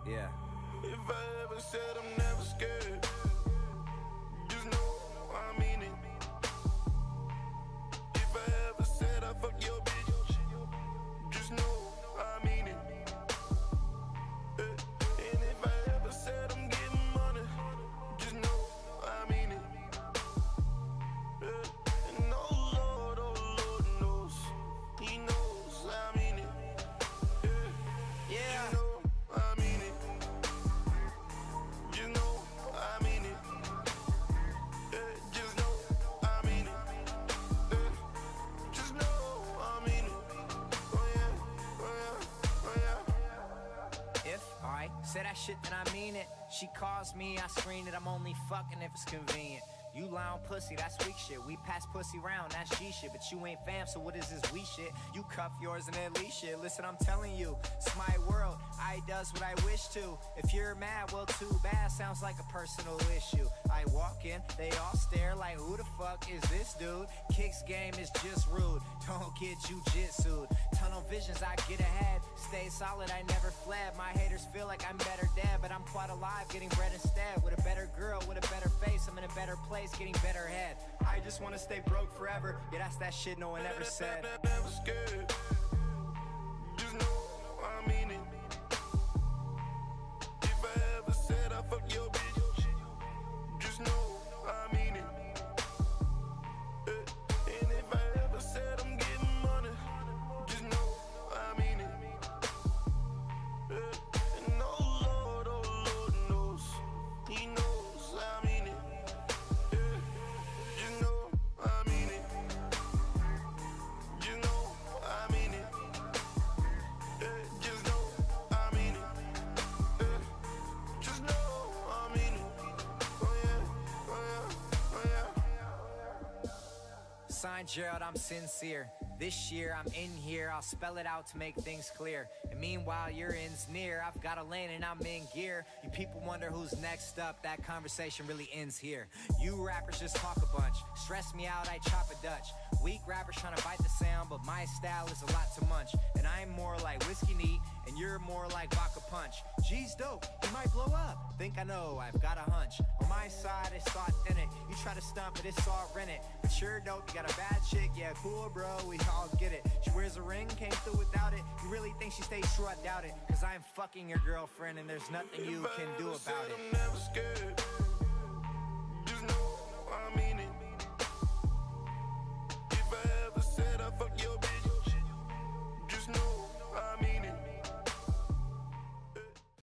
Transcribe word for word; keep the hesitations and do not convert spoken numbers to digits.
Yeah. If I ever said I'm never scared, just know I mean it. If I ever said I fuck your bitch, just know I mean it. And if I ever said I'm getting money, just know I mean it. And oh Lord, oh Lord knows, He knows I mean it. Yeah, you know I mean it. You know I mean it. Just know I mean it. Just know I mean it. Oh yeah, oh yeah, oh yeah. If I say that shit, then I mean it. She calls me, I screen it. I'm only fucking if it's convenient. You lie on pussy, that's weak shit. We pass pussy round, that's G shit. But you ain't fam, so what is this we shit? You cuff yours and then leash shit. Listen, I'm telling you, it's my world. I does what I wish to. If you're mad, well, too bad. Sounds like a personal issue. I walk in, they all stare like, who the fuck is this dude? Kicks game is just rude. Don't get jujitsu'd. Tunnel visions, I get ahead. Stay solid, I never fled. My haters feel like I'm better dead, but I'm quite alive, getting bread instead. With a better girl, with a better face, I'm in a better place, getting better head. I just wanna stay broke forever. Yeah, that's that shit no one ever said. Never scared. Just know I mean it. If I ever said I fuck your bitch, just know I mean it. And if I ever said I'm getting money, just know I mean it. And oh Lord, oh Lord knows, He knows I mean it. You know I mean it. You know I mean it. Just know I mean it. Just know I mean it. Oh yeah, oh yeah, oh yeah. Signed Gerald, I'm sincere. This year I'm in here, I'll spell it out to make things clear. And meanwhile your end's near, I've got a lane and I'm in gear. You people wonder who's next up, that conversation really ends here. You rappers just talk a bunch, stress me out, I chop a Dutch. Weak rappers trying to bite the sound, but my style is a lot to munch. And I'm more like whiskey neat, and you're more like vodka punch. G's dope, he might blow up. Think I know, I've got a hunch. On my side, it's authentic. You try to stunt, but it's all rent it. But you're dope, you got a bad chick, yeah, cool, bro, we all get it. She wears a ring, came through without it. You really think she stays true? I doubt it. Cause I'm fucking your girlfriend, and there's nothing you can do about it. I'm never scared.